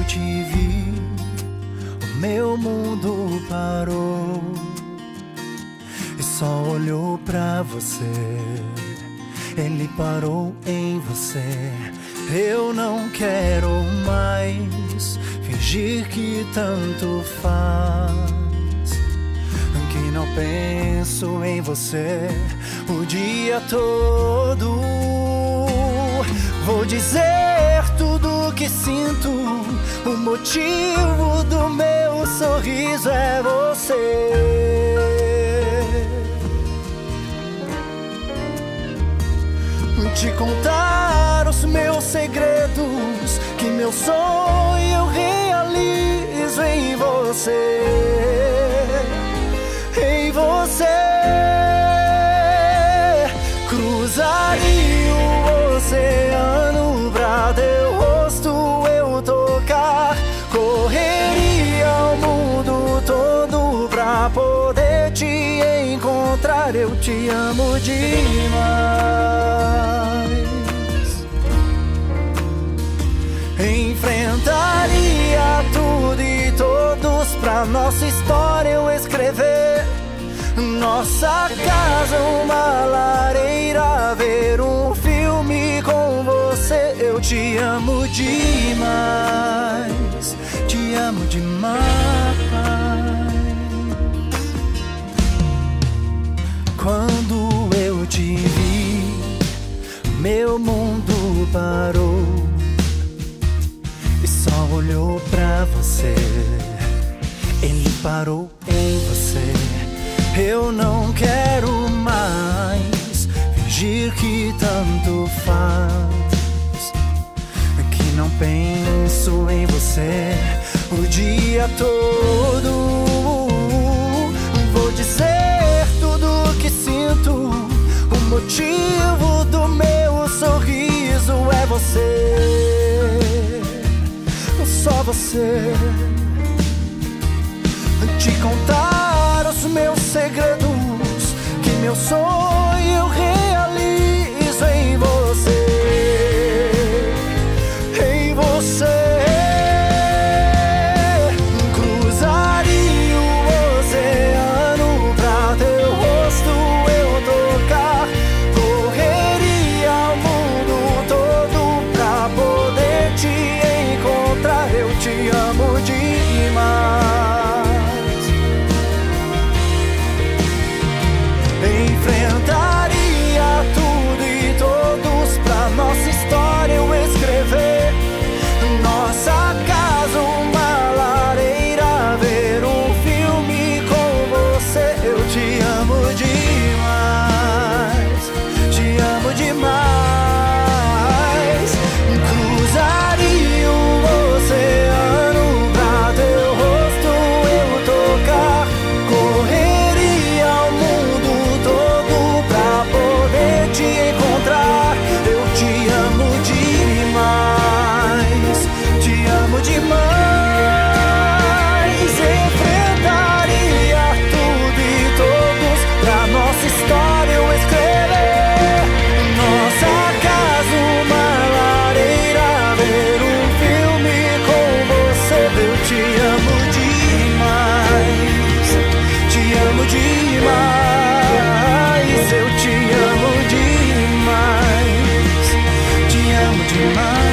te vi, o meu mundo parou e só olhou pra você. Ele parou em você. Eu não quero mais fingir que tanto faz, que não penso em você o dia todo. Vou dizer tudo que sinto, o motivo do meu sorriso é você. Te contar os meus segredos, que meu sonho eu realizo em você. Em você cruzaria o oceano pra teu rosto eu tocar. Correria o mundo todo pra poder te encontrar. Eu te amo demais. Enfrentaria tudo e todos pra nossa história eu escrever. Nossa casa, uma lareira, ver um filme com você. Eu te amo demais, te amo demais. Quando eu te vi, meu mundo parou e só olhou pra você. Ele parou em você. Eu não quero mais fingir que tanto faz, que não penso em você o dia todo. Vou dizer tudo que sinto, o motivo do meu sorriso é você, só você. Te contar os meus segredos, que meu sonho eu realizo em você. Em você cruzaria o oceano pra teu rosto eu tocar. Correria o mundo todo pra poder te encontrar. Eu te amo demais. Enfrentaria tudo e todos pra nossa história eu escrever. Nossa casa, uma lareira, ver um filme com você. Eu te amo demais, te amo demais. Cruzaria o oceano pra teu rosto eu tocar. Correria o mundo todo pra poder te encontrar. Eu te amo demais, te amo demais. Enfrentaria tudo e todos pra nossa história eu escrever. Nossa casa, uma lareira, ver um filme com você. Eu te amo demais, te amo demais. Eu te amo demais, te amo demais.